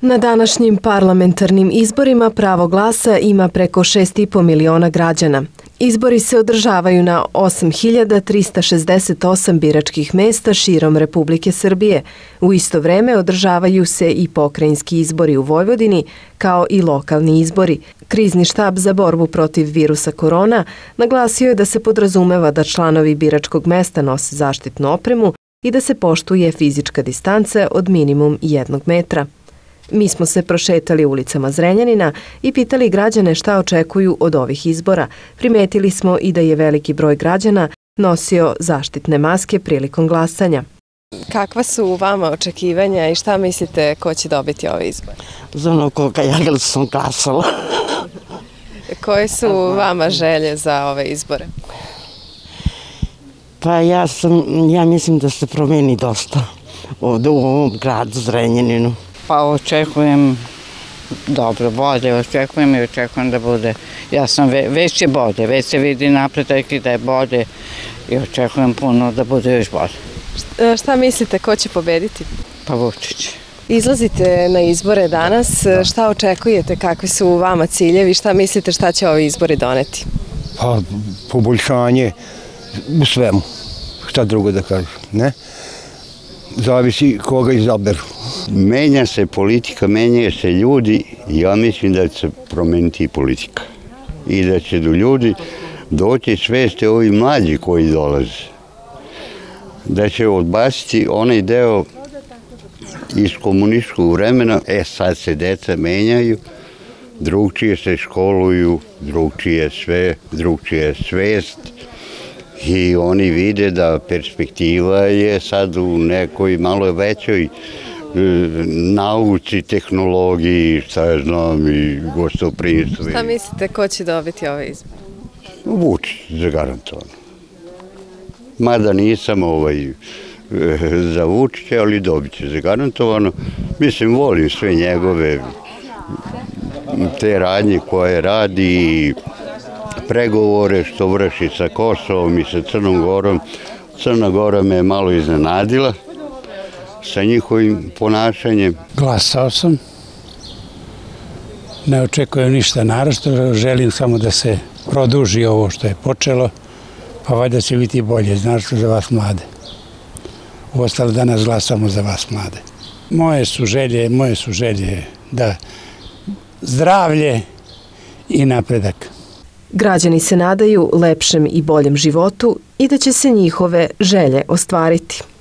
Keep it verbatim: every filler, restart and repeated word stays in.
Na današnjim parlamentarnim izborima pravo glasa ima preko šest i po miliona građana. Izbori se održavaju na osam hiljada trista šezdeset osam biračkih mesta širom Republike Srbije. U isto vreme održavaju se i pokrajinski izbori u Vojvodini, kao i lokalni izbori. Krizni štab za borbu protiv virusa korona naglasio je da se podrazumeva da članovi biračkog mesta nose zaštitnu opremu i da se poštuje fizička distanca od minimum jednog metra. Mi smo se prošetali ulicama Zrenjanina i pitali građane šta očekuju od ovih izbora. Primetili smo i da je veliki broj građana nosio zaštitne maske prilikom glasanja. Kakva su vama očekivanja i šta mislite ko će dobiti ove izbore? Za ono koga ja sam glasala. Koje su vama želje za ove izbore? Pa ja sam, ja mislim da se promeni dosta ovde u ovom gradu Zrenjaninu. Pa očekujem dobro, bolje očekujem i očekujem da bude, ja sam već je bolje, već se vidi napredak i da je bolje i očekujem puno da bude još bolje. Šta mislite, ko će pobediti? Pa Vučić. Izlazite na izbore danas, šta očekujete, kakvi su vama ciljevi, šta mislite šta će ovi izbori doneti? Pa poboljšanje u svemu, šta drugo da kažem, ne? Zavisi koga izaberu. Menja se politika, menjaju se ljudi i ja mislim da će se promeniti politika. I da će do ljudi doći sveste ovi mlađi koji dolaze. Da će odbaciti onaj deo iz komunističkog vremena, e sad se deca menjaju, drugčije se školuju, drugčije sve, drugčije svest. I oni vide da perspektiva je sad u nekoj malo većoj nauci, tehnologiji, šta ja znam, i gostoprimstvu. Šta mislite, ko će dobiti ove izbore? Vučić, zagarantovano. Mada nisam ovaj, za Vučića, ali dobit će zagarantovano. Mislim, volim sve njegove te radnje koje radi i pregovore što vrši sa Kosovom i sa Crnom Gorom. Crna Gora me malo iznenadila sa njihovim ponašanjem. Glasao sam. Ne očekujem ništa naročito, želim samo da se produži ovo što je počelo, pa valjda će biti bolje, znaš, za vas mlade. Uostalo danas glasamo za vas mlade. Moje su želje, moje su želje da zdravlje i napredak. Građani se nadaju lepšem i boljem životu i da će se njihove želje ostvariti.